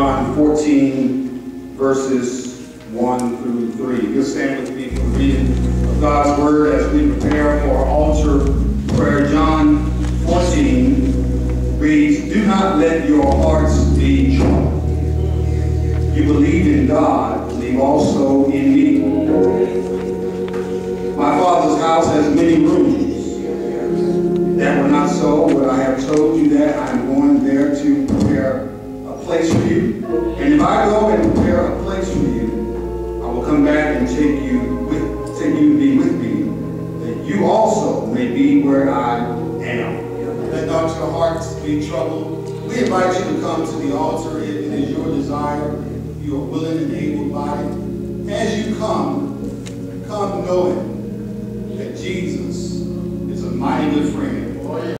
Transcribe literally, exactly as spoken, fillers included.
John fourteen, verses one through three. You'll stand with me for the reading of God's Word as we prepare for our altar prayer. John fourteen reads, "Do not let your hearts be troubled. You believe in God, believe also in me. My Father's house has many rooms. If that were not so, would I have told you that I am going there to prepare a place for you? And if I go and prepare a place for you, I will come back and take you with, take you to be with me, that you also may be where I am." Let not your hearts be troubled. We invite you to come to the altar if it is your desire, if you are willing and able by it. As you come, come knowing that Jesus is a mighty good friend.